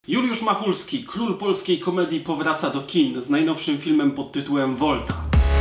Juliusz Machulski, król polskiej komedii, powraca do kin z najnowszym filmem pod tytułem Volta.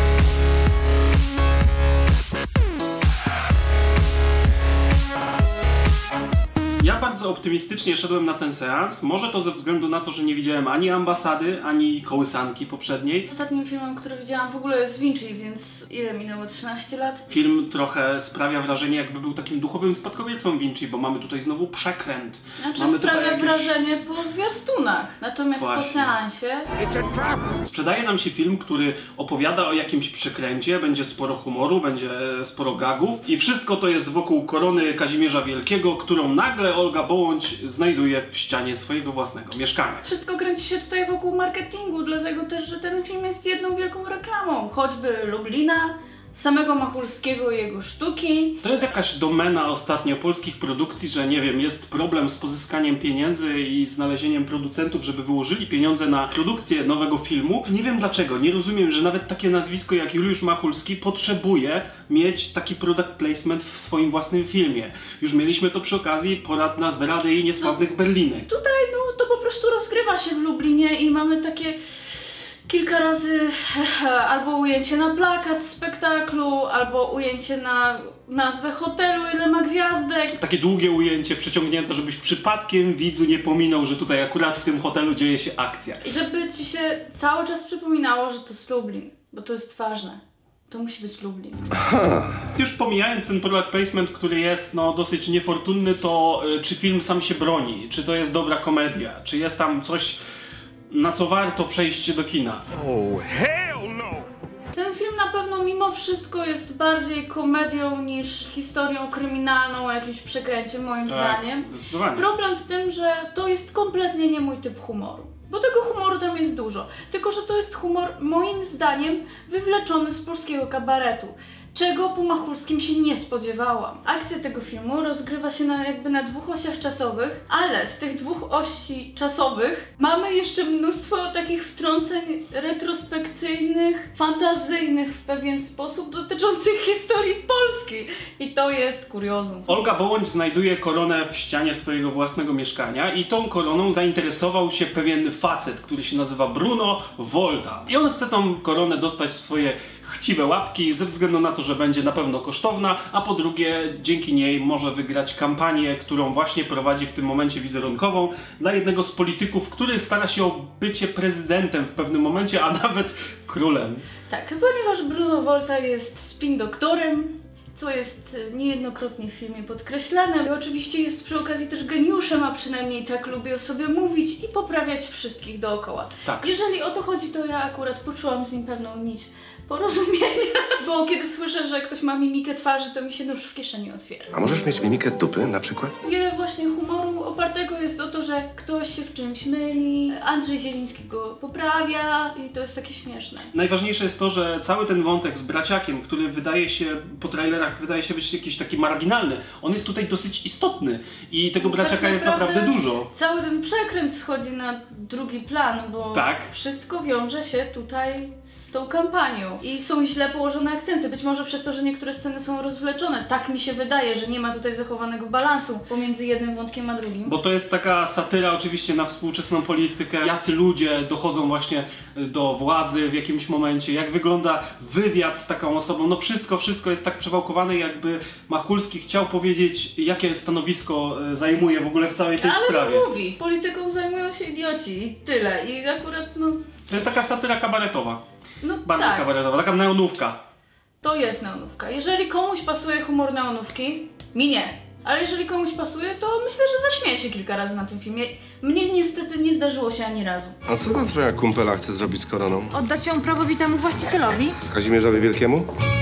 Ja bardzo optymistycznie szedłem na ten seans, może to ze względu na to, że nie widziałem ani Ambasady, ani Kołysanki poprzedniej. Ostatnim filmem, który widziałam w ogóle jest Vinci, więc ile minęło? 13 lat? Film trochę sprawia wrażenie, jakby był takim duchowym spadkobiercą Vinci, bo mamy tutaj znowu przekręt. Znaczy mamy sprawia wrażenie po zwiastunach, natomiast Właśnie. po seansie... Sprzedaje nam się film, który opowiada o jakimś przekręcie, będzie sporo humoru, będzie sporo gagów i wszystko to jest wokół korony Kazimierza Wielkiego, którą nagle Olga Bołądź znajduje w ścianie swojego własnego mieszkania. Wszystko kręci się tutaj wokół marketingu, dlatego też, że ten film jest jedną wielką reklamą. Choćby Lublina, samego Machulskiego i jego sztuki. To jest jakaś domena ostatnio polskich produkcji, że nie wiem, jest problem z pozyskaniem pieniędzy i znalezieniem producentów, żeby wyłożyli pieniądze na produkcję nowego filmu. Nie wiem dlaczego, nie rozumiem, że nawet takie nazwisko jak Juliusz Machulski potrzebuje mieć taki product placement w swoim własnym filmie. Już mieliśmy to przy okazji Porad na zdrady i niesławnych Berlinek. Tutaj to po prostu rozgrywa się w Lublinie i mamy takie... kilka razy albo ujęcie na plakat spektaklu, albo ujęcie na nazwę hotelu, ile ma gwiazdek. Takie długie ujęcie przeciągnięte, żebyś przypadkiem widzu nie pominął, że tutaj akurat w tym hotelu dzieje się akcja. I żeby ci się cały czas przypominało, że to jest Lublin, bo to jest ważne. To musi być Lublin. Już pomijając ten product placement, który jest dosyć niefortunny, to czy film sam się broni? Czy to jest dobra komedia? Czy jest tam coś, na co warto przejść do kina? Oh, hell no! Ten film na pewno mimo wszystko jest bardziej komedią niż historią kryminalną o jakimś przekręcie, moim zdaniem. Zdecydowanie. Problem w tym, że to jest kompletnie nie mój typ humoru. Bo tego humoru tam jest dużo. Tylko że to jest humor, moim zdaniem, wywleczony z polskiego kabaretu. Czego po Machulskim się nie spodziewałam. Akcja tego filmu rozgrywa się na dwóch osiach czasowych, ale z tych dwóch osi czasowych mamy jeszcze mnóstwo takich wtrąceń retrospekcyjnych, fantazyjnych w pewien sposób dotyczących historii Polski. I to jest kuriozum. Olga Bołądź znajduje koronę w ścianie swojego własnego mieszkania i tą koroną zainteresował się pewien facet, który się nazywa Bruno Volta. I on chce tą koronę dostać w swoje chciwe łapki ze względu na to, że będzie na pewno kosztowna, a po drugie dzięki niej może wygrać kampanię, którą właśnie prowadzi w tym momencie wizerunkową dla jednego z polityków, który stara się o bycie prezydentem w pewnym momencie, a nawet królem. Tak, ponieważ Bruno Volta jest spin doktorem, co jest niejednokrotnie w filmie podkreślane. I oczywiście jest przy okazji też geniuszem, a przynajmniej tak lubię o sobie mówić i poprawiać wszystkich dookoła. Tak. Jeżeli o to chodzi, to ja akurat poczułam z nim pewną nić porozumienia, bo kiedy słyszę, że ktoś ma mimikę twarzy, to mi się nóż w kieszeni otwiera. A możesz mieć mimikę dupy na przykład? Wiele właśnie humoru opartego jest o to, że ktoś się w czymś myli, Andrzej Zieliński go poprawia i to jest takie śmieszne. Najważniejsze jest to, że cały ten wątek z braciakiem, który wydaje się po trailerach być jakiś taki marginalny, on jest tutaj dosyć istotny i tego braciaka tak jest naprawdę dużo. Cały ten przekręt schodzi na drugi plan, bo Tak. wszystko wiąże się tutaj z tą kampanią i są źle położone akcenty, być może przez to, że niektóre sceny są rozwleczone. Tak mi się wydaje, że nie ma tutaj zachowanego balansu pomiędzy jednym wątkiem a drugim. Bo to jest taka satyra oczywiście na współczesną politykę, jacy ludzie dochodzą właśnie do władzy w jakimś momencie, jak wygląda wywiad z taką osobą, wszystko jest tak przewałkowane, jakby Machulski chciał powiedzieć, jakie stanowisko zajmuje w ogóle w całej tej sprawie. Ale mówi, polityką zajmują się idioci i tyle. I akurat To jest taka satyra kabaretowa. Bardzo tak. kabaretowa, taka neonówka. To jest neonówka. Jeżeli komuś pasuje humor neonówki, mi nie. Ale jeżeli komuś pasuje, to myślę, że zaśmieje się kilka razy na tym filmie. Mnie niestety nie zdarzyło się ani razu. A co ta twoja kumpela chce zrobić z koroną? Oddać ją prawowitemu właścicielowi? Kazimierzowi Wielkiemu?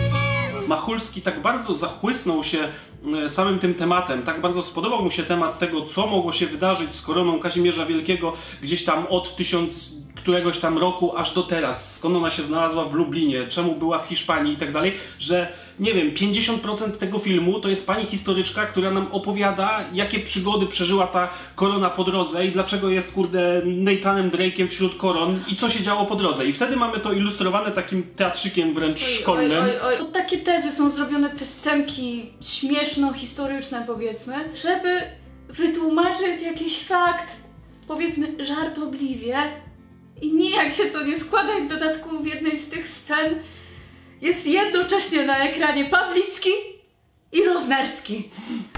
Machulski tak bardzo zachłysnął się samym tym tematem, tak bardzo spodobał mu się temat tego, co mogło się wydarzyć z koroną Kazimierza Wielkiego gdzieś tam od któregoś tam roku aż do teraz, skąd ona się znalazła w Lublinie, czemu była w Hiszpanii i tak dalej, że nie wiem, 50% tego filmu to jest pani historyczka, która nam opowiada, jakie przygody przeżyła ta korona po drodze i dlaczego jest, kurde, Nathanem Drake'iem wśród koron i co się działo po drodze. I wtedy mamy to ilustrowane takim teatrzykiem wręcz szkolnym. Oj. Takie tezy są zrobione, te scenki śmieszno-historyczne, powiedzmy, żeby wytłumaczyć jakiś fakt powiedzmy żartobliwie i nijak się to nie składa i w dodatku w jednej z tych scen jest jednocześnie na ekranie Pawlicki i Roznerski.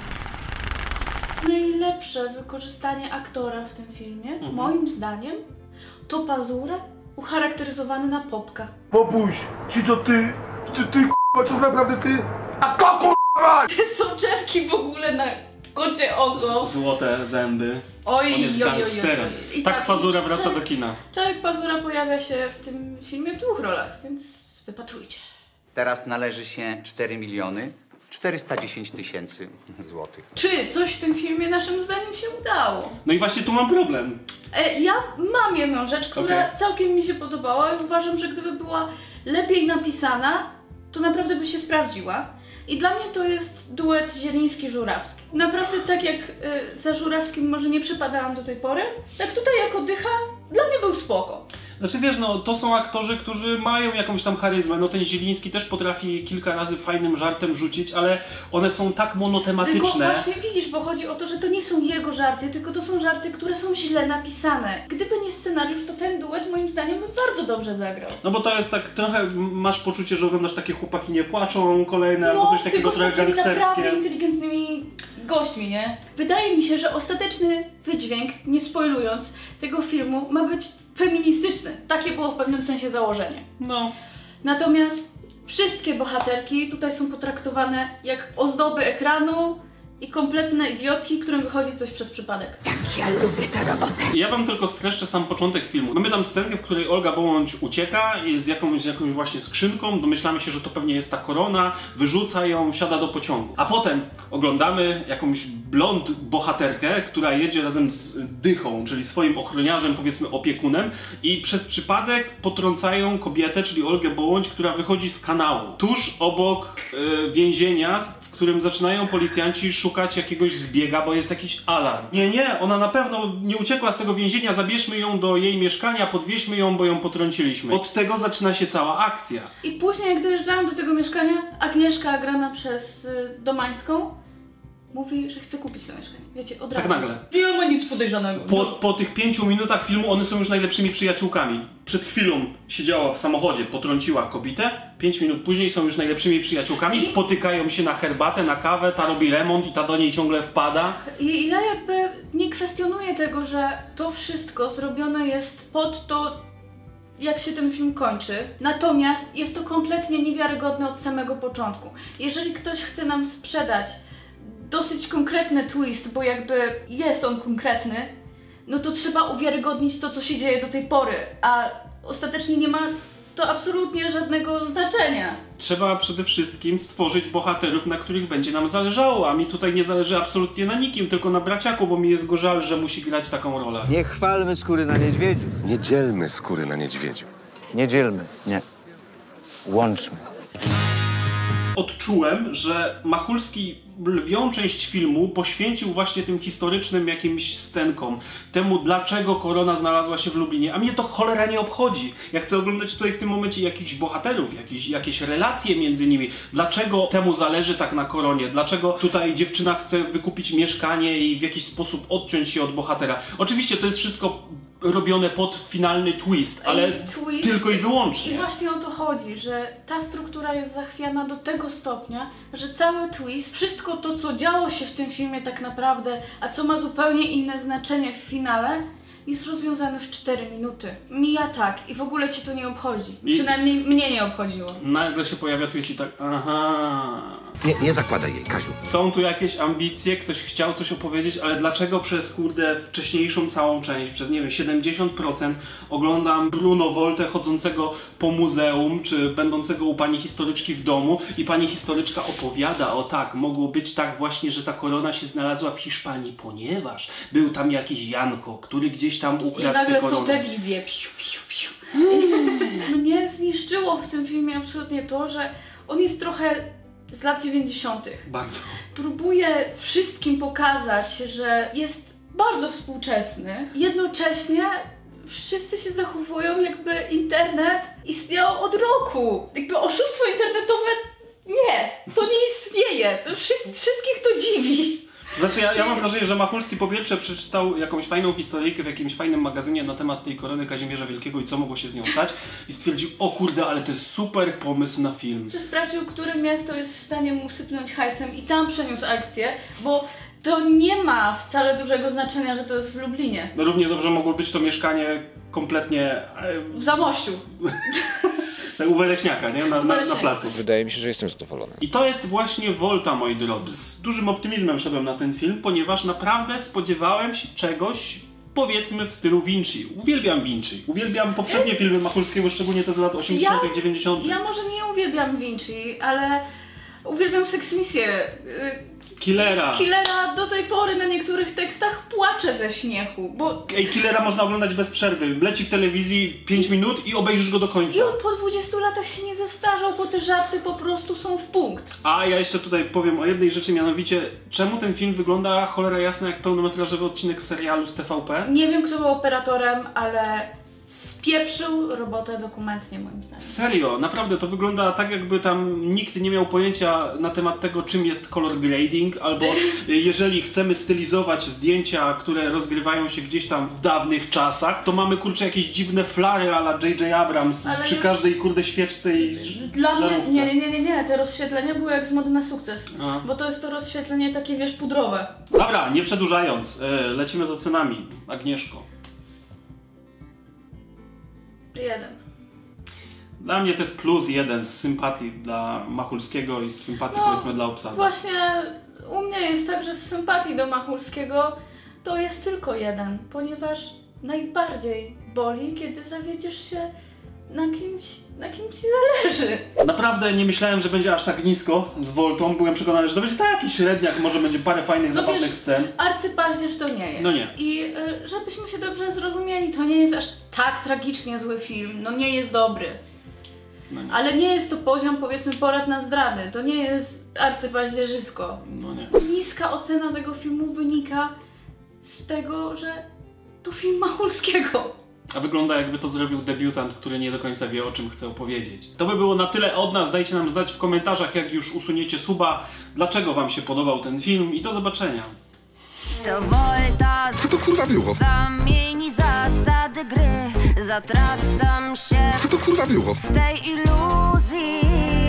Najlepsze wykorzystanie aktora w tym filmie, moim zdaniem, to Pazura ucharakteryzowany na Popka. Popuś, czy to ty k***a, czy to naprawdę ty? A to k***a! Te soczewki w ogóle na kocie oko. Złote zęby. Oj, On jest gangsterem. I Tak Pazura wraca do kina. Tak, Pazura pojawia się w tym filmie w 2 rolach, więc wypatrujcie. Teraz należy się 4 410 000 złotych. Czy coś w tym filmie naszym zdaniem się udało? No i właśnie tu mam problem. Ja mam jedną rzecz, która całkiem mi się podobała i uważam, że gdyby była lepiej napisana, to naprawdę by się sprawdziła. I dla mnie to jest duet Zieliński-Żurawski. Naprawdę tak jak za Żurawskim może nie przypadałam do tej pory, tak tutaj jako Dycha dla mnie był spoko. Znaczy wiesz, no to są aktorzy, którzy mają jakąś tam charyzmę, no ten Zieliński też potrafi kilka razy fajnym żartem rzucić, ale one są tak monotematyczne. Tylko właśnie widzisz, bo chodzi o to, że to nie są jego żarty, tylko to są żarty, które są źle napisane. Gdyby nie scenariusz, to ten duet moim zdaniem by bardzo dobrze zagrał. No bo to jest tak trochę, masz poczucie, że oglądasz takie Chłopaki nie płaczą kolejne, albo coś takiego trochę gangsterskie. Naprawdę inteligentnymi gośćmi, nie? Wydaje mi się, że ostateczny wydźwięk, nie spoilując, tego filmu ma być feministyczny. Takie było w pewnym sensie założenie. No. Natomiast wszystkie bohaterki tutaj są potraktowane jak ozdoby ekranu i kompletne idiotki, którym wychodzi coś przez przypadek. Ja lubię tę robotę. Ja wam tylko streszczę sam początek filmu. Mamy tam scenkę, w której Olga Bołądź ucieka z jakąś właśnie skrzynką, domyślamy się, że to pewnie jest ta korona, wyrzuca ją, wsiada do pociągu. A potem oglądamy jakąś blond bohaterkę, która jedzie razem z Dychą, czyli swoim ochroniarzem, powiedzmy opiekunem, i przez przypadek potrącają kobietę, czyli Olgę Bołądź, która wychodzi z kanału. Tuż obok więzienia, w którym zaczynają policjanci szukać jakiegoś zbiega, bo jest jakiś alarm. Nie, ona na pewno nie uciekła z tego więzienia, zabierzmy ją do jej mieszkania, podwieźmy ją, bo ją potrąciliśmy. Od tego zaczyna się cała akcja. I później, jak dojeżdżałam do tego mieszkania, Agnieszka, grana przez Domańską, mówi, że chce kupić to mieszkanie. Wiecie, od razu. Tak nagle. Nie ma nic podejrzanego. Po tych 5 minutach filmu one są już najlepszymi przyjaciółkami. Przed chwilą siedziała w samochodzie, potrąciła kobietę, 5 minut później są już najlepszymi przyjaciółkami, spotykają się na herbatę, na kawę, ta robi remont i ta do niej ciągle wpada. I ja jakby nie kwestionuję tego, że to wszystko zrobione jest pod to, jak się ten film kończy. Natomiast jest to kompletnie niewiarygodne od samego początku. Jeżeli ktoś chce nam sprzedać dosyć konkretny twist, bo jakby jest on konkretny, no to trzeba uwiarygodnić to, co się dzieje do tej pory, a ostatecznie nie ma to absolutnie żadnego znaczenia. Trzeba przede wszystkim stworzyć bohaterów, na których będzie nam zależało, a mi tutaj nie zależy absolutnie na nikim, tylko na braciaku, bo mi jest go żal, że musi grać taką rolę. Nie chwalmy skóry na niedźwiedziu. Nie dzielmy skóry na niedźwiedziu. Nie dzielmy, nie. Łączmy. Odczułem, że Machulski lwią część filmu poświęcił właśnie tym historycznym jakimś scenkom, temu dlaczego korona znalazła się w Lublinie, a mnie to cholera nie obchodzi. Ja chcę oglądać tutaj w tym momencie jakichś bohaterów, jakieś relacje między nimi, dlaczego temu zależy tak na koronie, dlaczego tutaj dziewczyna chce wykupić mieszkanie i w jakiś sposób odciąć się od bohatera. Oczywiście to jest wszystko robione pod finalny twist, ale tylko i wyłącznie. I właśnie o to chodzi, że ta struktura jest zachwiana do tego stopnia, że cały twist, wszystko to, co działo się w tym filmie tak naprawdę, a co ma zupełnie inne znaczenie w finale, jest rozwiązany w 4 minuty. Mija tak i w ogóle ci to nie obchodzi. Przynajmniej mnie nie obchodziło. Nagle się pojawia twist i tak, aha. Nie zakładaj jej, Kaziu. Są tu jakieś ambicje, ktoś chciał coś opowiedzieć, ale dlaczego przez wcześniejszą całą część, przez nie wiem, 70% oglądam Bruno Voltę chodzącego po muzeum, czy będącego u pani historyczki w domu i pani historyczka opowiada, o tak, mogło być tak właśnie, że ta korona się znalazła w Hiszpanii, ponieważ był tam jakiś Janko, który gdzieś tam ukradł tę koronę. I nagle są te wizje. Psiu, psiu, psiu. Mnie zniszczyło w tym filmie absolutnie to, że on jest trochę z lat 90. Bardzo. Próbuje wszystkim pokazać, że jest bardzo współczesny. Jednocześnie wszyscy się zachowują, jakby internet istniał od roku. Jakby oszustwo internetowe nie, to nie istnieje. To wszystkich to dziwi. Znaczy ja mam wrażenie, że Machulski po pierwsze przeczytał jakąś fajną historyjkę w jakimś fajnym magazynie na temat tej korony Kazimierza Wielkiego i co mogło się z nią stać i stwierdził, o kurde, ale to jest super pomysł na film. Czy sprawdził, które miasto jest w stanie mu sypnąć hajsem i tam przeniósł akcję, bo to nie ma wcale dużego znaczenia, że to jest w Lublinie. No równie dobrze mogło być to mieszkanie kompletnie W Zamościu. u Weleśniaka, nie? Na placu. Wydaje mi się, że jestem zadowolony. I to jest właśnie Volta, moi drodzy. Z dużym optymizmem szedłem na ten film, ponieważ naprawdę spodziewałem się czegoś, powiedzmy, w stylu Vinci. Uwielbiam Vinci. Uwielbiam poprzednie filmy Machulskiego, szczególnie te z lat 80., 90. Ja może nie uwielbiam Vinci, ale uwielbiam Seksmisję. Killera. Z Killera do tej pory na niektórych tekstach płaczę ze śmiechu, bo... Ej, Killera można oglądać bez przerwy. Leci w telewizji 5 minut i obejrzysz go do końca. I on po 20 latach się nie zestarzał, bo te żarty po prostu są w punkt. A ja jeszcze tutaj powiem o jednej rzeczy, mianowicie czemu ten film wygląda cholera jasna jak pełnometrażowy odcinek serialu z TVP? Nie wiem, kto był operatorem, ale spieprzył robotę dokumentnie, moim zdaniem. Serio, naprawdę to wygląda tak, jakby tam nikt nie miał pojęcia na temat tego, czym jest color grading, albo jeżeli chcemy stylizować zdjęcia, które rozgrywają się gdzieś tam w dawnych czasach, to mamy kurczę jakieś dziwne flary a la J.J. Abrams Ale przy już- każdej kurde świeczce i Dla mnie, żarówce. nie, te rozświetlenia były jak z Mody na sukces, A. bo to jest to rozświetlenie takie, wiesz, pudrowe. Dobra, nie przedłużając, lecimy za cenami. Agnieszko. 1. Dla mnie to jest +1 z sympatii dla Machulskiego i z sympatii powiedzmy dla obsady. Właśnie u mnie jest tak, że z sympatii do Machulskiego to jest tylko 1, ponieważ najbardziej boli, kiedy zawiedziesz się na kimś ci zależy. Naprawdę nie myślałem, że będzie aż tak nisko z Voltą. Byłem przekonany, że to będzie taki średniak, może będzie parę fajnych, zabawnych wiesz, scen. Arcypaździerz to nie jest. No nie. I żebyśmy się dobrze zrozumieli, to nie jest aż tak tragicznie zły film, no nie jest dobry. No nie. Ale nie jest to poziom, powiedzmy, Porad na zdrady, to nie jest arcypaździerzysko. No nie. Niska ocena tego filmu wynika z tego, że to film Machulskiego. A wygląda jakby to zrobił debiutant, który nie do końca wie, o czym chce opowiedzieć. To by było na tyle od nas. Dajcie nam znać w komentarzach, jak już usuniecie suba, dlaczego wam się podobał ten film i do zobaczenia. To Volta, Co to kurwa było? zamieni zasady gry. Zatracam się Co to kurwa było? w tej iluzji.